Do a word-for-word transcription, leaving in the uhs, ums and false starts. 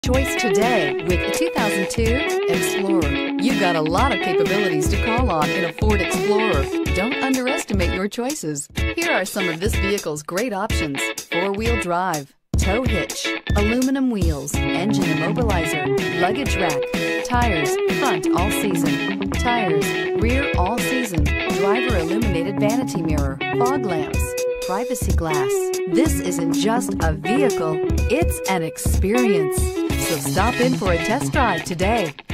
Choice today with the two thousand two Explorer. You've got a lot of capabilities to call on in a Ford Explorer. Don't underestimate your choices. Here are some of this vehicle's great options: four-wheel drive, tow hitch, aluminum wheels, engine immobilizer, luggage rack, tires, front all season, tires, rear all season, driver illuminated vanity mirror, fog lamps, privacy glass. This isn't just a vehicle, it's an experience. So stop in for a test drive today.